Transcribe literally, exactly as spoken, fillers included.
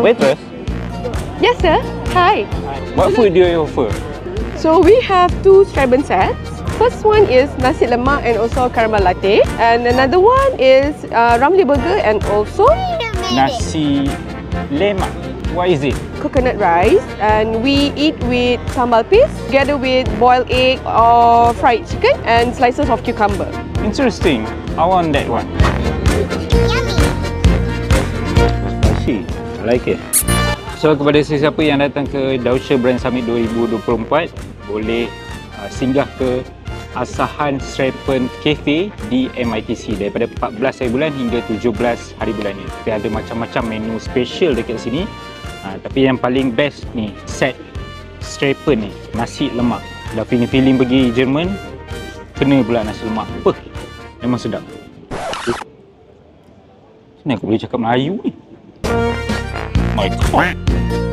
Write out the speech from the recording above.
Waitress? Yes, sir. Hi. What food do you offer? So we have two Straben sets. First one is nasi lemak and also caramel latte, and another one is uh, ramly burger and also Nasi lemak. What is it? coconut rice, and we eat with sambal paste together with boiled egg or fried chicken and slices of cucumber. Interesting. I want that one. Spicy. I like it. So kepada sesiapa yang datang ke Deutscher Brand Summit dua ribu dua puluh empat, boleh uh, singgah ke Asahan Strabencafe di M I T C daripada empat belas hari bulan hingga tujuh belas hari bulan ni. Kita ada macam-macam menu special dekat sini. Ha, tapi yang paling best ni set Straben ni, nasi lemak. Dah feeling-feeling pergi Jerman, kena pula nasi lemak. Apa? Memang sedap. Sini aku boleh cakap Melayu ni. My God.